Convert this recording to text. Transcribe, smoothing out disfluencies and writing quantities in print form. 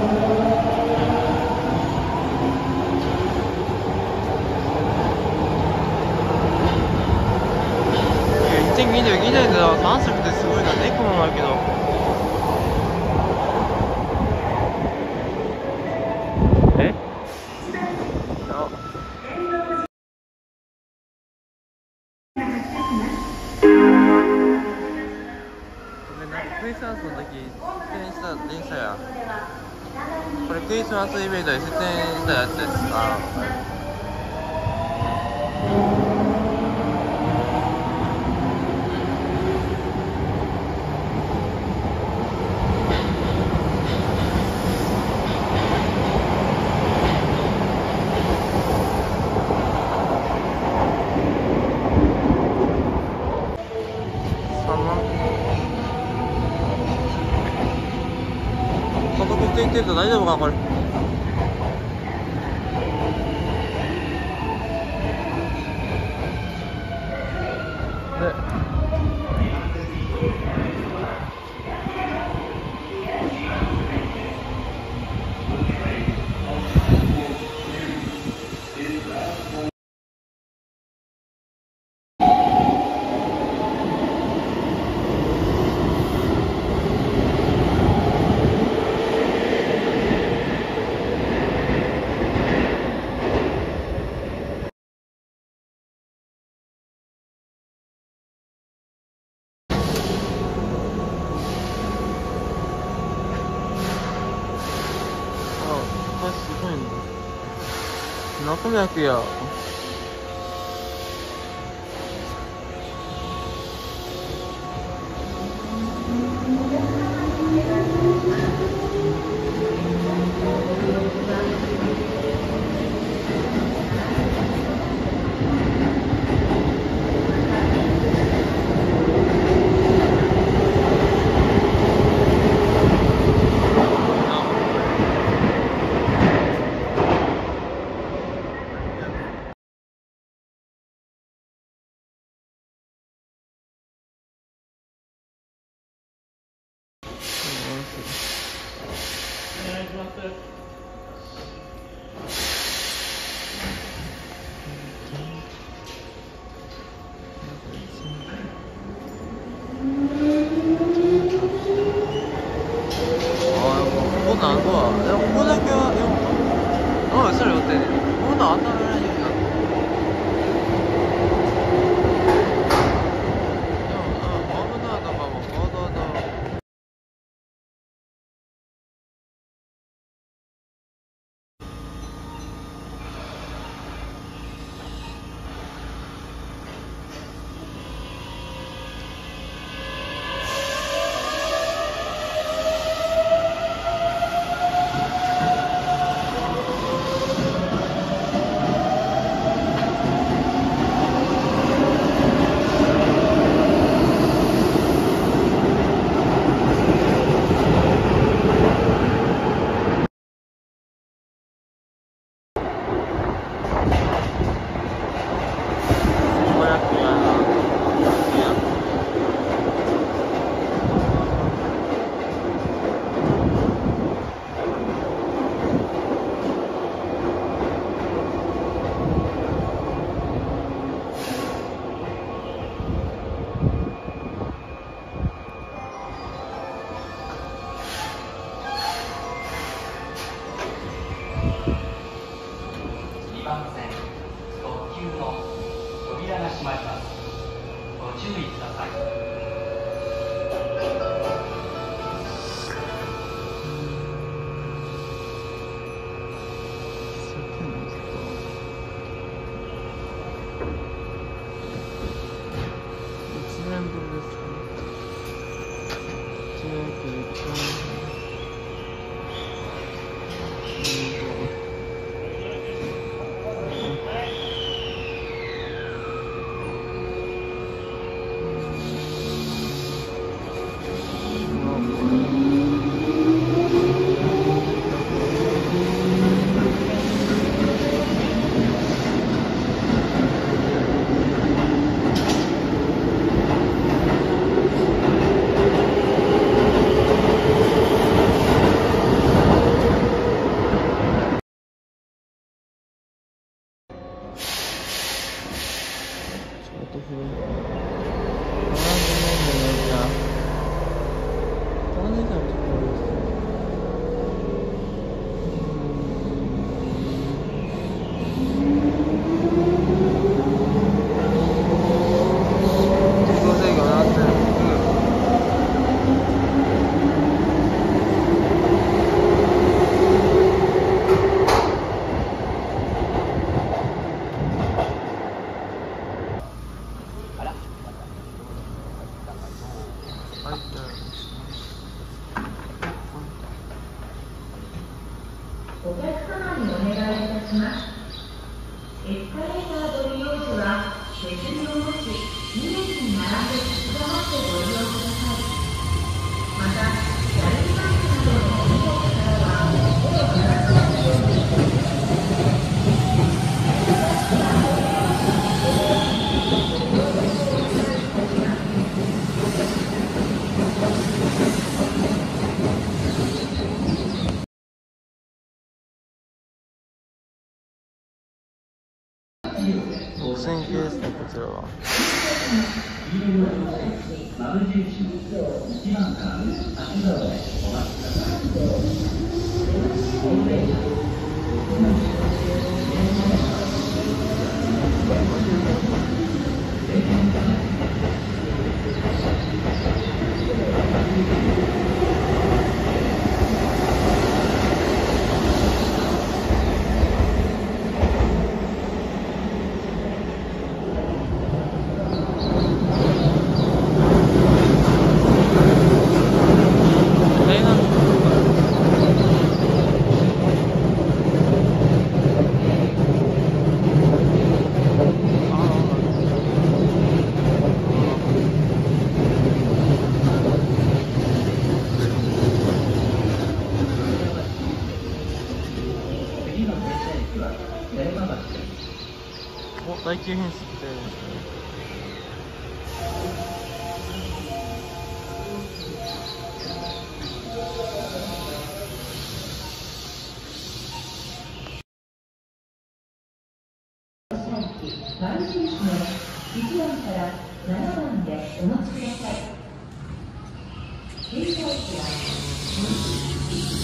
2022年で3色ってすごいな。猫もあるけど。え？クリスマスの時出演した電車や。これクリスマスイベントで出演したやつです。加速していってると大丈夫かこれ。すごいね。中脈や。お願いします。こんなんあんのは、でもここだけは、それよってね、こんなんあんならないよな。でも、マブナーとかも行動の。 お客様にお願いいたします。エスカレーターご利用時は手すりを持ち、2列に並んで立ち止まってご利用ください。また、ギャルリバイクなどの荷物からは手を離さないようにしてください。 5000系ですね、こちらは。第9編成って丸印の1番から7番でお待ちください。停車駅は